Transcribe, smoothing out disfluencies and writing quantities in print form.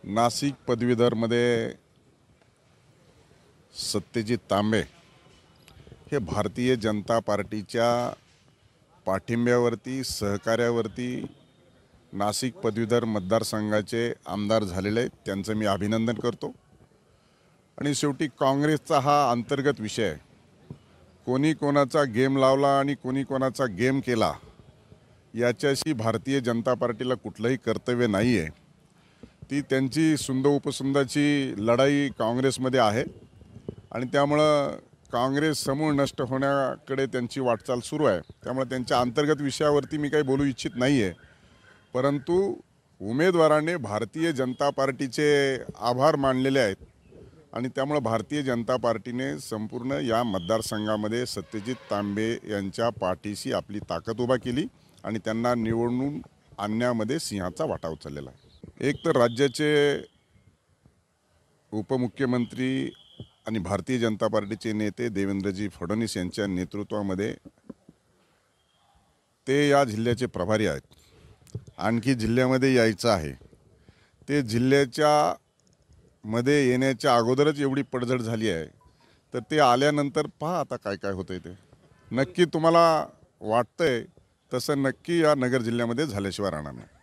नाशिक पदवीधरमध्ये सत्यजित तांबे हे भारतीय जनता पार्टीच्या पाठिंब्यावरती सहकार्यावरती नाशिक पदवीधर मतदारसंघाचे आमदार झालेले आहेत। त्यांचं मी अभिनंदन करतो। आणि शेवटी काँग्रेसचा हा अंतर्गत विषय आहे। कोणी कोणाचा गेम लावला आणि कोणी कोणाचा गेम केला याच्याशी भारतीय जनता पार्टीला कुठलंही कर्तव्य नाही आहे। ती त्यांची सुंद उपसुंदाची लढाई काँग्रेसमध्ये आहे आणि त्यामुळं काँग्रेस समूळ नष्ट होण्याकडे त्यांची वाटचाल सुरू आहे। त्यामुळे त्यांच्या अंतर्गत विषयावरती मी काही बोलू इच्छित नाही आहे। परंतु उमेदवाराने भारतीय जनता पार्टीचे आभार मानलेले आहेत आणि त्यामुळे भारतीय जनता पार्टीने संपूर्ण या मतदारसंघामध्ये सत्यजित तांबे यांच्या पाठीशी आपली ताकद उभा केली आणि त्यांना निवडून आणण्यामध्ये सिंहाचा वाटा उचललेला आहे। एक तर राज्याचे उपमुख्यमंत्री आणि भारतीय जनता पार्टीचे नेते देवेंद्रजी फडणवीस यांच्या नेतृत्वामध्ये ते या जिल्ह्याचे प्रभारी आहेत। आणखी जिल्ह्यामध्ये यायचं आहे। ते जिल्ह्याच्या मध्ये येण्याच्या अगोदरच एवढी पडझड झाली आहे, तर ते आल्यानंतर पहा आता काय काय होतंय ते। नक्की तुम्हाला वाटतंय तसं नक्की या नगर जिल्ह्यामध्ये झाल्याशिवाय राहणार नाही।